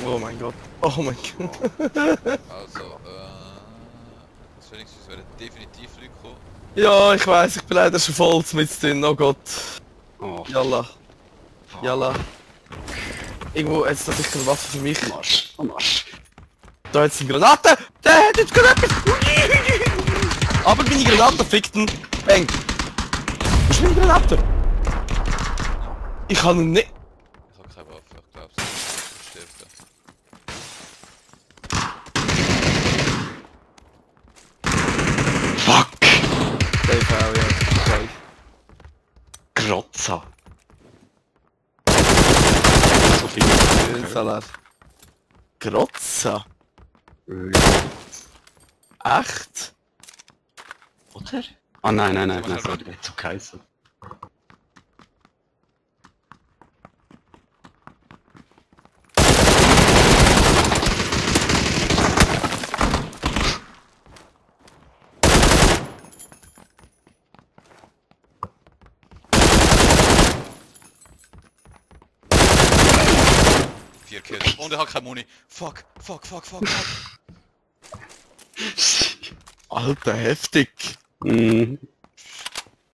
Oh mein Gott. Oh mein Gott. Also, das wenigstens werden definitiv Leute kommen. Ja, ich weiß, ich bin leider schon voll mit drin. Oh Gott. Oh, Yalla. Yalla. Irgendwo jetzt das sicher eine Waffe für mich. Marsch, Marsch. Da jetzt sind Granaten! Der hat jetzt gerade etwas! Aber meine Granaten fickten! Bang! Wo ist meine Granate? Ich kann ihn nicht... Ich hab keine Waffe, ich glaub's. Du stirbst da. Fuck! Dave auch, ja. Okay. Grotza. So viel. Salat. Grotza? Echt? Oder? Ah nein, nein, nein, nein, sorry, zu Kaiser. Vier Kills. Und ich hab keine Muni. Fuck. Alter, heftig. Mhm.